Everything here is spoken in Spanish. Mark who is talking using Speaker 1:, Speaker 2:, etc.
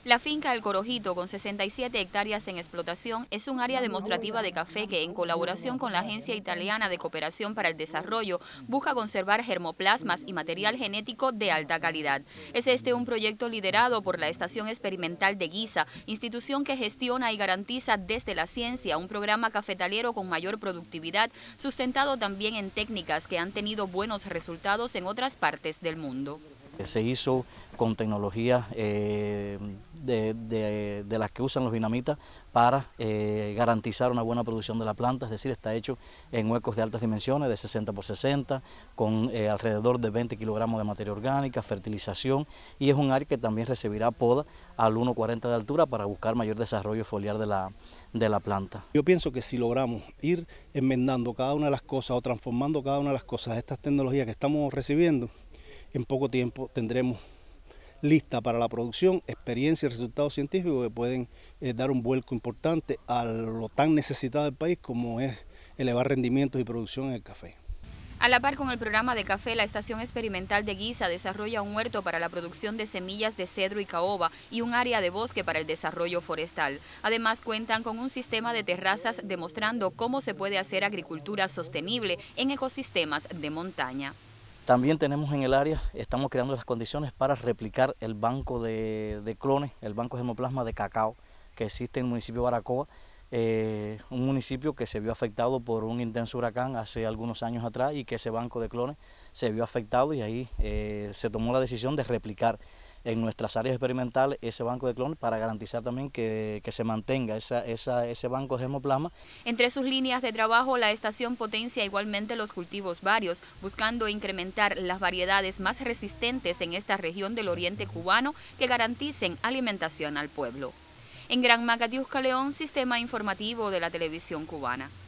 Speaker 1: La finca El Corojito, con 67 hectáreas en explotación, es un área demostrativa de café que, en colaboración con la Agencia Italiana de Cooperación para el Desarrollo, busca conservar germoplasmas y material genético de alta calidad. Es un proyecto liderado por la Estación Experimental de Giza, institución que gestiona y garantiza desde la ciencia un programa cafetalero con mayor productividad, sustentado también en técnicas que han tenido buenos resultados en otras partes del mundo.
Speaker 2: Se hizo con tecnología de las que usan los vietnamitas para garantizar una buena producción de la planta, es decir, está hecho en huecos de altas dimensiones, de 60 por 60, con alrededor de 20 kilogramos de materia orgánica, fertilización, y es un área que también recibirá poda al 1,40 de altura para buscar mayor desarrollo foliar de la planta.
Speaker 3: Yo pienso que si logramos ir enmendando cada una de las cosas o transformando cada una de las cosas de estas tecnologías que estamos recibiendo, en poco tiempo tendremos lista para la producción, experiencia y resultados científicos que pueden dar un vuelco importante a lo tan necesitado del país como es elevar rendimientos y producción en el café.
Speaker 1: A la par con el programa de café, la Estación Experimental de Giza desarrolla un huerto para la producción de semillas de cedro y caoba y un área de bosque para el desarrollo forestal. Además, cuentan con un sistema de terrazas demostrando cómo se puede hacer agricultura sostenible en ecosistemas de montaña.
Speaker 2: También tenemos en el área, estamos creando las condiciones para replicar el banco de clones, el banco de germoplasma de cacao que existe en el municipio de Baracoa, un municipio que se vio afectado por un intenso huracán hace algunos años atrás y que ese banco de clones se vio afectado y ahí se tomó la decisión de replicar en nuestras áreas experimentales ese banco de clones para garantizar también que se mantenga ese banco de germoplasma.
Speaker 1: Entre sus líneas de trabajo, la estación potencia igualmente los cultivos varios, buscando incrementar las variedades más resistentes en esta región del oriente cubano que garanticen alimentación al pueblo. En Gran Macatiusca, León, Sistema Informativo de la Televisión Cubana.